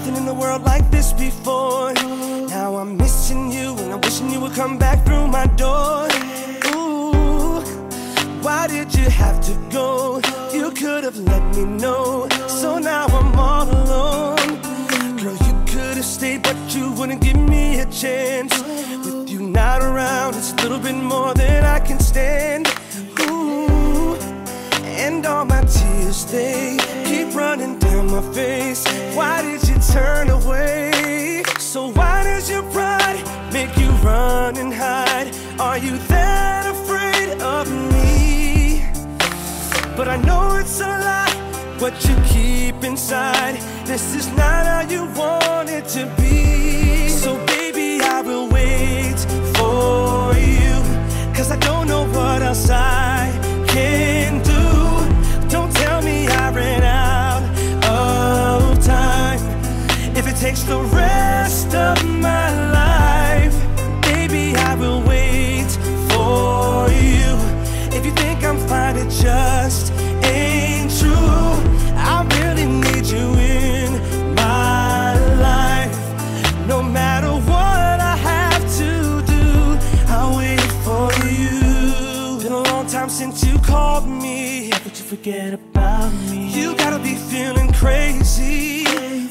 nothing in the world like this before. Now I'm missing you and I'm wishing you would come back through my door. Ooh, why did you have to go? You could have let me know. So now I'm all alone. Girl, you could have stayed, but you wouldn't give me a chance. With you not around, it's a little bit more than I can stand. Ooh, and all my tears, they keep running down my face. Why did you turn away? So why does your pride make you run and hide? Are you that afraid of me? But I know it's a lie, what you keep inside. This is not how you want it to be. So baby, I will wait for you, 'cause I don't know what else I can do. Don't tell me I ran out of time. If it takes the rest of my life, baby, I will wait for you. If you think I'm fine, it just ain't true. I really need you in my life. No matter what I have to do, I'll wait for you. Been a long time since you called me, but you forget about me. You gotta be feeling crazy.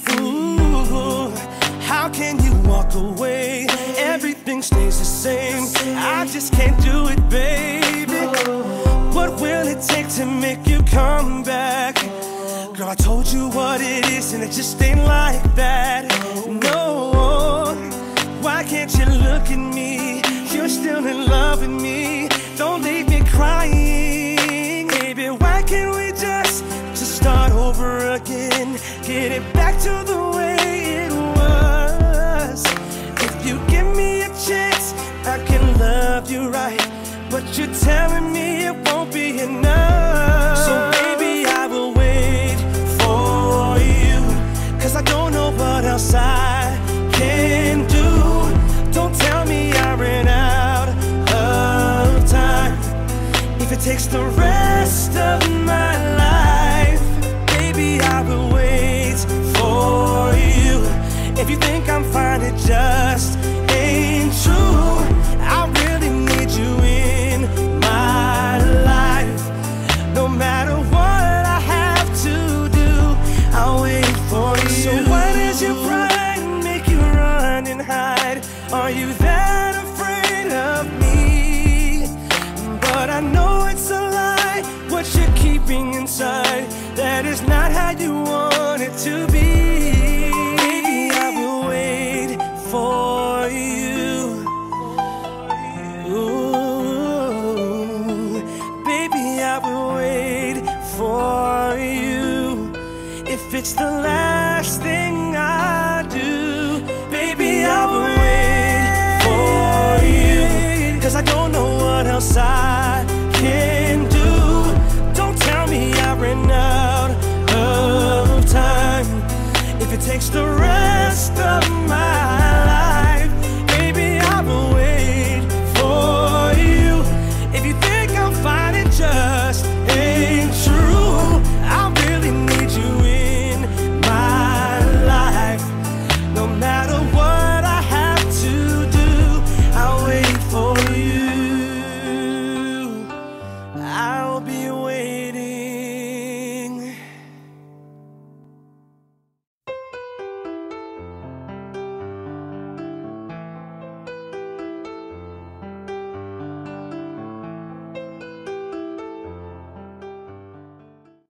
Ooh, how can you walk away? Everything stays the same. I just can't do it, baby. What will it take to make you come back? Girl, I told you what it is and it just ain't like that. No, why can't you look at me? You're still in love with me. Don't leave me crying. Baby, why can't we just start over again? Get it back to the way it was. If you give me a chance, I can love you right. But you're telling me it won't be enough. So baby, I will wait for you, 'cause I don't know what else I can do. Don't tell me I ran out of time. If it takes the rest of my life, baby, I will wait for you. If you think I'm fine, it just ain't true. I really need you in my life. No matter what I have to do, I'll wait for you. So why does your pride make you run and hide? Are you that afraid of me? But I know it's a lie, what you're keeping inside. That is not how you want it to be. Baby, I will wait for you. Ooh, baby, I will wait for you. If it's the last thing I do, baby, I will wait for you, 'cause I don't know what else I can